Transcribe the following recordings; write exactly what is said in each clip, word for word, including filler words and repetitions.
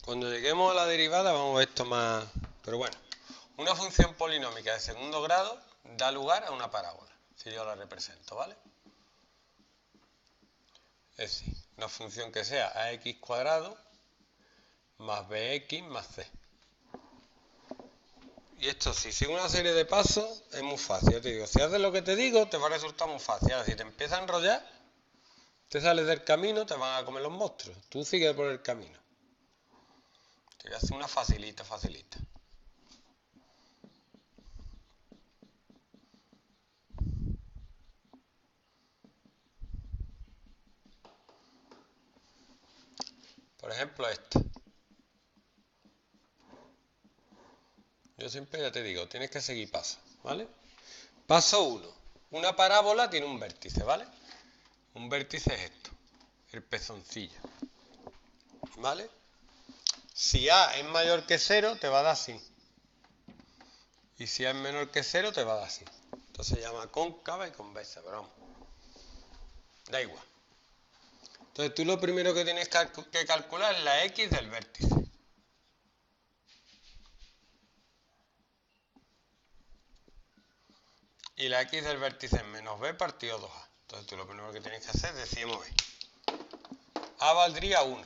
Cuando lleguemos a la derivada vamos a ver esto más... Pero bueno, una función polinómica de segundo grado da lugar a una parábola, si yo la represento, ¿vale? Es decir, una función que sea ax cuadrado más bx más c. Y esto, si sigue una serie de pasos, es muy fácil. Yo te digo, si haces lo que te digo, te va a resultar muy fácil. Ahora, si te empiezas a enrollar, te sales del camino, te van a comer los monstruos. Tú sigue por el camino. Te voy a hacer una facilita, facilita. Por ejemplo, esta. Yo siempre ya te digo, tienes que seguir pasos, ¿vale? Paso uno. Una parábola tiene un vértice, ¿vale? Un vértice es esto, el pezoncillo, ¿vale? Si A es mayor que cero, te va a dar así. Y si A es menor que cero, te va a dar así. Entonces se llama cóncava y convexa, pero vamos. Da igual. Entonces tú lo primero que tienes que calcular es la x del vértice. Y la x del vértice es menos b partido dos a. Entonces tú lo primero que tienes que hacer es decimos b. A valdría uno.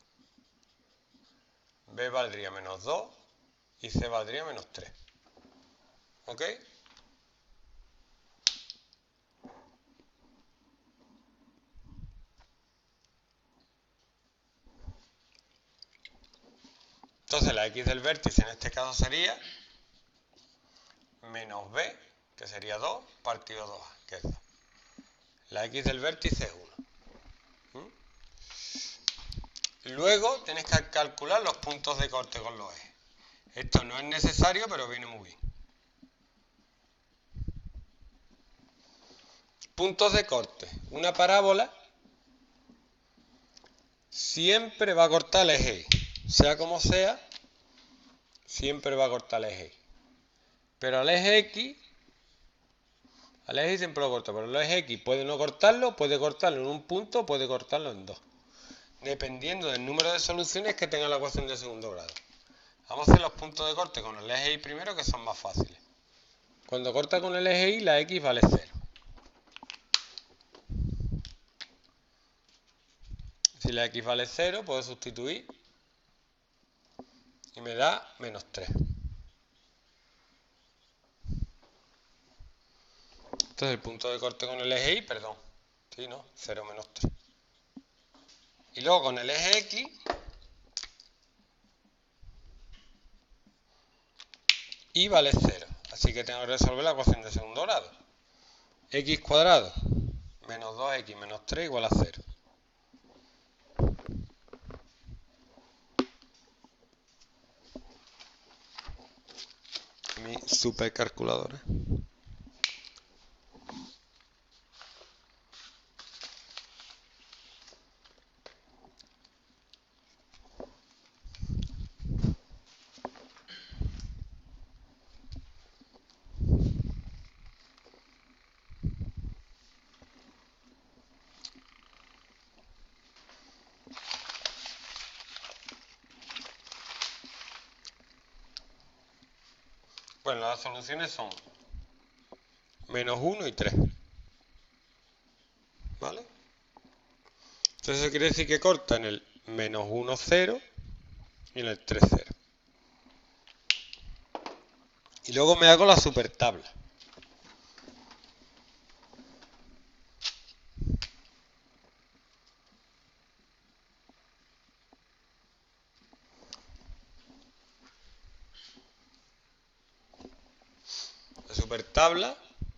B valdría menos dos. Y C valdría menos tres. ¿Ok? Entonces la x del vértice en este caso sería menos b, que sería dos, partido dos a, que es dos. La x del vértice es uno. ¿Mm? Luego tienes que calcular los puntos de corte con los ejes. Esto no es necesario, pero viene muy bien. Puntos de corte. Una parábola siempre va a cortar el eje Y. Sea como sea, siempre va a cortar el eje Y. Pero al eje X, al eje Y siempre lo corta, pero el eje X puede no cortarlo, puede cortarlo en un punto, puede cortarlo en dos. Dependiendo del número de soluciones que tenga la ecuación de segundo grado. Vamos a hacer los puntos de corte con el eje Y primero, que son más fáciles. Cuando corta con el eje Y, la X vale cero. Si la X vale cero, puedo sustituir y me da menos tres. Entonces el punto de corte con el eje Y, perdón, sí, no, cero menos tres. Y luego con el eje X, Y vale cero. Así que tengo que resolver la ecuación de segundo grado. X cuadrado menos dos x menos tres igual a cero. Mi supercalculadora. Bueno, las soluciones son menos uno y tres. ¿Vale? Entonces eso quiere decir que corta en el menos uno, cero y en el tres, cero. Y luego me hago la supertabla. La supertabla,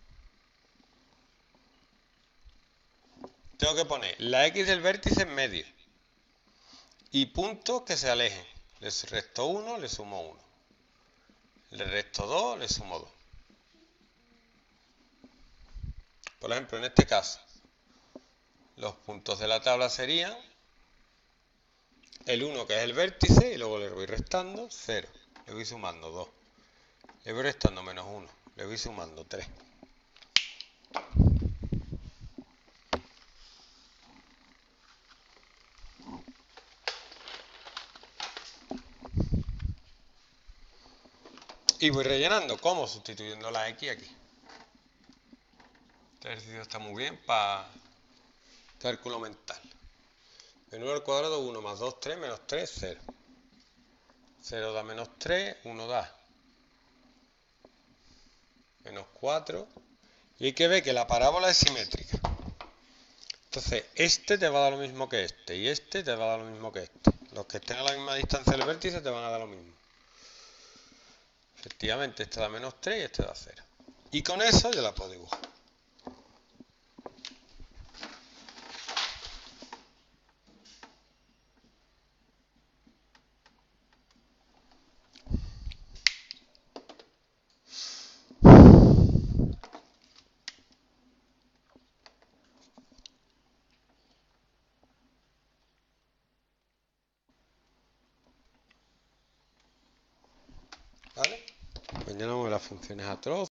tengo que poner la X del vértice en medio y puntos que se alejen. Le resto uno, le sumo uno. Le resto dos, le sumo dos. Por ejemplo, en este caso, los puntos de la tabla serían el uno, que es el vértice, y luego le voy restando cero. Le voy sumando dos. Le voy restando menos uno. Le voy sumando tres. Y voy rellenando. ¿Cómo? Sustituyendo la X aquí. Este ejercicio está muy bien para cálculo mental. De nueve al cuadrado, uno más dos, tres, menos tres, cero. cero da menos tres, uno da menos cuatro. Y hay que ver que la parábola es simétrica. Entonces, este te va a dar lo mismo que este. Y este te va a dar lo mismo que este. Los que estén a la misma distancia del vértice te van a dar lo mismo. Efectivamente, este da menos tres y este da cero. Y con eso ya la puedo dibujar. ¿Vale? Pues ya no las funciones a trozos.